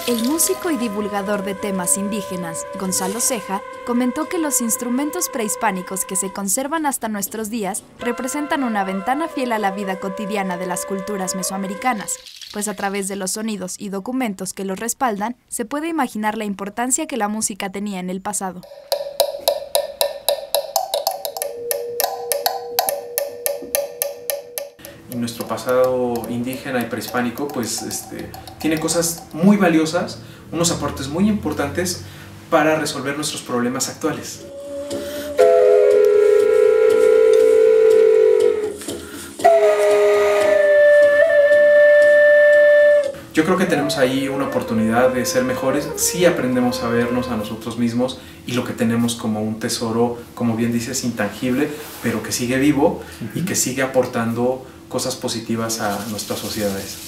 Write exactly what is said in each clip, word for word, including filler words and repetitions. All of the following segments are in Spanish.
El músico y divulgador de temas indígenas, Gonzalo Ceja, comentó que los instrumentos prehispánicos que se conservan hasta nuestros días representan una ventana fiel a la vida cotidiana de las culturas mesoamericanas, pues a través de los sonidos y documentos que los respaldan, se puede imaginar la importancia que la música tenía en el pasado. Nuestro pasado indígena y prehispánico pues este, tiene cosas muy valiosas, unos aportes muy importantes para resolver nuestros problemas actuales. Yo creo que tenemos ahí una oportunidad de ser mejores si aprendemos a vernos a nosotros mismos y lo que tenemos como un tesoro, como bien dices, intangible, pero que sigue vivo y que sigue aportando cosas positivas a nuestras sociedades.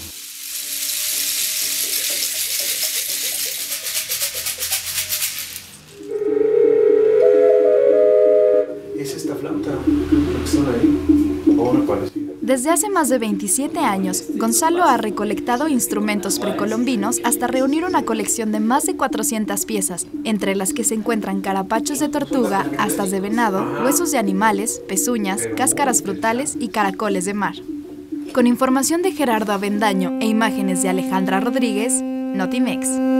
¿Es esta flauta la que está ahí? ¿O una parecida? Desde hace más de veintisiete años, Gonzalo ha recolectado instrumentos precolombinos hasta reunir una colección de más de cuatrocientas piezas, entre las que se encuentran carapachos de tortuga, astas de venado, huesos de animales, pezuñas, cáscaras frutales y caracoles de mar. Con información de Gerardo Avendaño e imágenes de Alejandra Rodríguez, Notimex.